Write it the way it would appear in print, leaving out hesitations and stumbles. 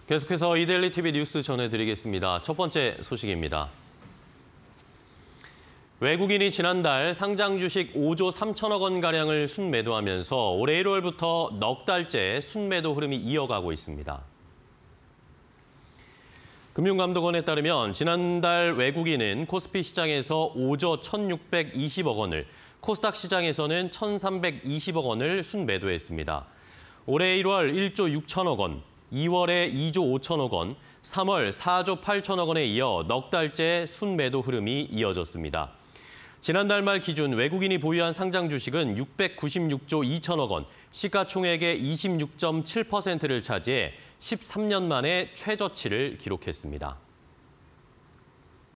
계속해서 이데일리 TV 뉴스 전해드리겠습니다. 첫 번째 소식입니다. 외국인이 지난달 상장 주식 5조 3천억 원가량을 순매도하면서 올해 1월부터 넉 달째 순매도 흐름이 이어가고 있습니다. 금융감독원에 따르면 지난달 외국인은 코스피 시장에서 5조 1,620억 원을, 코스닥 시장에서는 1,320억 원을 순매도했습니다. 올해 1월 1조 6천억 원, 2월에 2조 5천억 원, 3월 4조 8천억 원에 이어 넉 달째 순매도 흐름이 이어졌습니다. 지난달 말 기준 외국인이 보유한 상장 주식은 696조 2천억 원, 시가총액의 26.7%를 차지해 13년 만에 최저치를 기록했습니다.